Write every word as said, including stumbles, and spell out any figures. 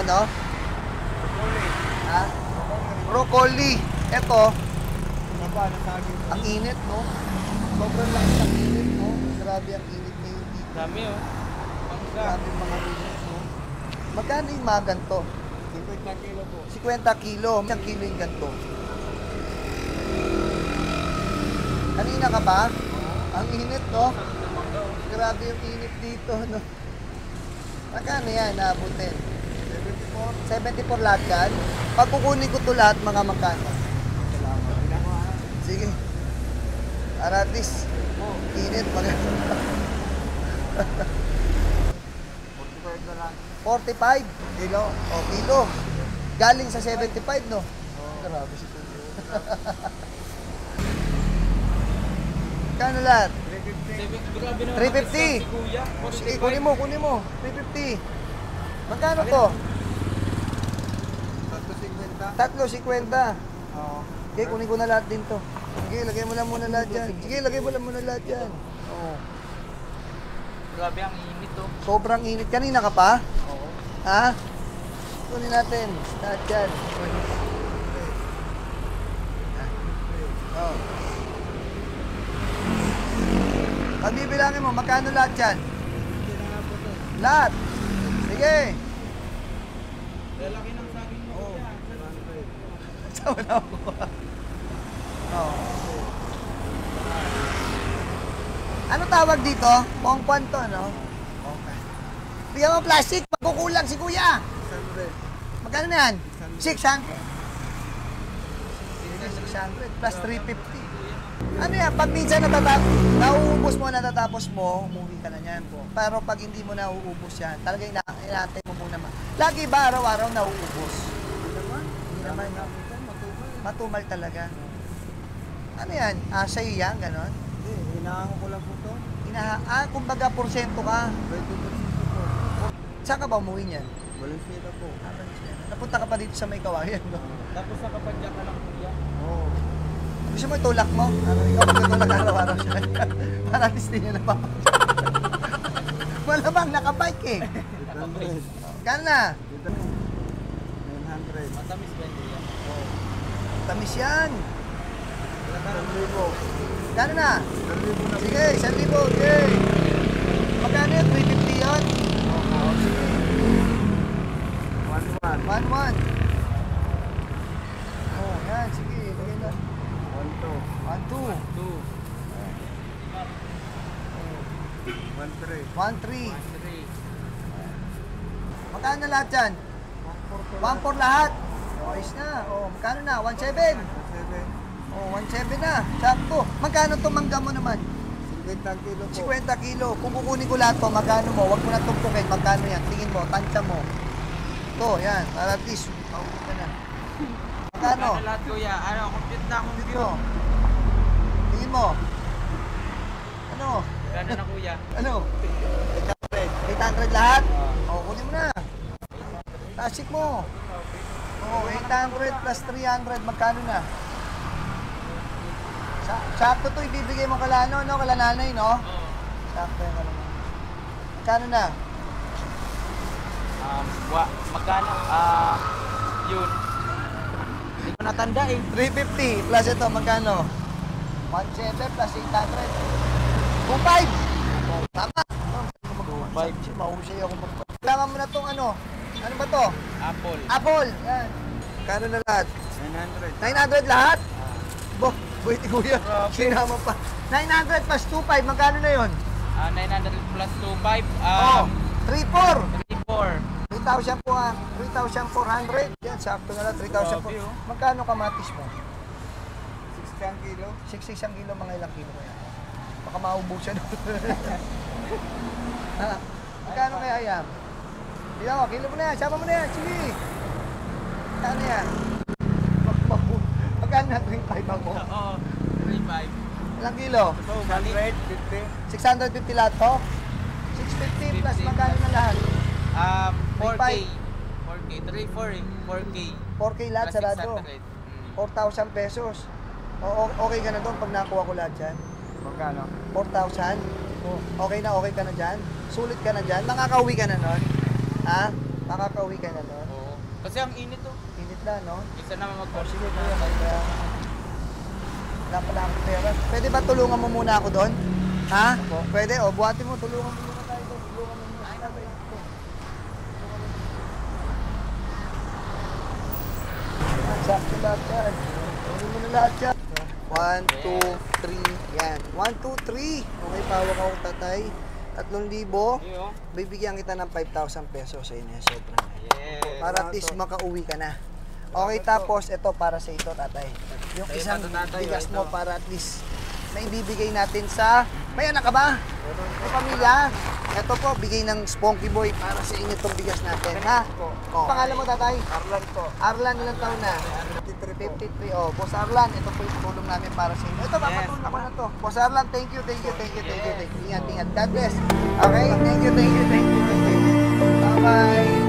ano? Ha? Broccoli. Ito. Ang init, no? Sobrang lakas ang init, no? Grabe ang init ngayon dito. Dami, oh. Grabe ang mga init, no? Magkano yung mga ganito? fifty kilo po. fifty kilo. Isang kilo yung ganito. Kanina ka ba? Ang init, no? Grabe yung init dito, no? Magkano yan, naabutin? seventy-four. seventy-four lahat yan? Pag kukunin ko ito lahat, mga magkano? Sige. Para at least, init, maganda. forty-five na lang. forty-five kilo. O, kilo. Galing sa seventy-five, no? Grabe si Kuya. Kano lahat? three fifty. Sige, kunin mo, kunin mo. three fifty. Magkano to? tatlo cinquenta. Oo. Okay, kunin ko na lahat din to. Sige, lagay mo lang muna lahat dyan. Sige, lagay mo lang muna lahat dyan. Oo. Grabe ang init, oh. Sobrang init. Kanina ka pa? Oo. Ha? Kunin natin. Lahat dyan. Oh. Pag bibilangin mo, magkano lahat dyan? Lahat. Sige. Lalaki ng saging mo. Oo. Sama na ako. Oh. Ano tawag dito? Pongkwan to, no? Okay. Bigyan mo plastic, pagkukulang si Kuya. Magkano na yan? six hundred. six hundred plus three fifty. Ano yan? Pag minsan natatapos, nauubos mo, natatapos mo, umuwi ka na yan po. Pero pag hindi mo nauubos yan, talaga ina inatay mo muna. Lagi ba araw-araw nauubos? Hindi naman. Matumal talaga. Ano yan? Ah, sa'yo yan? Ganon? Hindi, hinahango ko lang po ito. Inaha ah, kumbaga porsyento ka. twenty percent po. Saan ka ba umuwi niyan? Valenzuela po. Ah, Valenzuela. Napunta ka pa dito sa may kawayan, no? Tapos sa kapadya ka lang, kuya. Oo. Gusto mo itulak mo? Ano, ikaw magtutulak araw-araw siya. Para at least din niya napapagod. Malamang nakabike eh. Gano'n na? nine hundred. Matamis ba yun, kuya? Oo. Tamis yan. one libo. Gano'n na? one libo na. Sige, one libo. Sige. Magkano yun? three fifty yun? Oo, sige. one one. one one. Oh, yan. Sige, lagay na. one two. one two. two. one three. one three. one three. Magkano na lahat yan? one four lahat. Oh, ayos na. Oh, magkano na? one seven. seven. Oh, one seven na. Sakto. Magkano itong mangga mo naman? fifty kilo po. fifty kilo. Kung kukunin ko lahat to, magkano mo? Huwag mo na tumpukin. Magkano yan? Tingin mo, tansya mo. Ito, yan. Para at least, mauwi ka na. Magkano? Ano lahat, kuya? Ano, compute na, compute. Dito. Tingin mo. Ano? Gano'n na, kuya? Ano? eight hundred lahat? O, kunin mo na. Tasik mo. O, eight hundred plus three hundred. Magkano na? Sa sakto to, ibibigay mo kala ano, no? Kala nanay, no? Oo. Sakto yung kala nanay. Magkano na? Um, wa, magkano? Ah, yun. Hindi ko natanda eh. three fifty plus ito, magkano? one seven plus eight hundred. two five. Tama. two five. Mahusay ako mag- Kailangan mo na itong ano. Ano ba to? Apple. Apple. Yan. Kano na lahat? nine hundred. nine hundred lahat? Bo, buwiti kuya. Grabe. Sinama pa. nine hundred plus two five, magkano na yun? Ah, nine hundred plus two five. Oh, Um, three four. three four. three thousand po ah. three thousand four hundred. Yan, sakto na lang. three thousand four. Grabe, oh. Magkano kamatis mo? sixty kilo. six ang kilo, mga ilang kilo kaya? Baka maubusan. Ha? Magkano kaya yan? Tignan mo, kilo mo na yan. Sama mo na yan. Sige. Magkano yan? Mag- Magkano na three five ako? Oo, three five. Ilang kilo? six hundred fifty. six hundred fifty lahat to? six fifty plus magkano na lahat? Um, four K. three four K. three four eh. four K. four K lahat Plus sarado. six hundred. Mm. four thousand pesos. O, o- okay ka na doon pag nakuha ko lahat dyan? Magkano? four thousand? Okay na, okay ka na dyan? Sulit ka na dyan? Nakakauwi ka na nun? Ha? Makakauwi ka na doon. Oo. Kasi ang init to. Init na, no? Isa naman Oh, mag-wash sige, na. kuya. Kaya, wala pala akong pera. Pwede ba tulungan mo muna ako doon? Ha? Opo. Pwede? O, buhatin mo. Tulungan mo muna tayo doon. Tulungan mo muna tayo doon. Sakto lahat yan. Tulungan mo na lahat yan. One, two, three. Yan. One, two, three. Okay, pawak ako tatay. Tatlong libo. Iyo. Bibigyan kita ng five thousand pesos sa inyo. Sobrang na. Yes. Para at least makauwi ka na. Okay, tapos ito para sa ito, tatay. Yung Sa'yo isang pa to, tatay, bigas ito. mo para at least na ibibigay natin sa... May anak ka ba? May pamilya? Ito po, bigay ng Spunky Boy para sa inyo itong bigas natin, ha? Oh. Pangalan mo, tatay? Arlan po. Arlan, ilang taon na? fifty-three. Oh, Boss Arlan, ito po yung tulong namin para sa inyo. Ito, papatulong ko na to. Boss Arlan, thank you, thank you, thank you, thank you, thank you. Ingat, ingat. God bless. Okay, thank you, thank you, thank you, thank you. Bye-bye.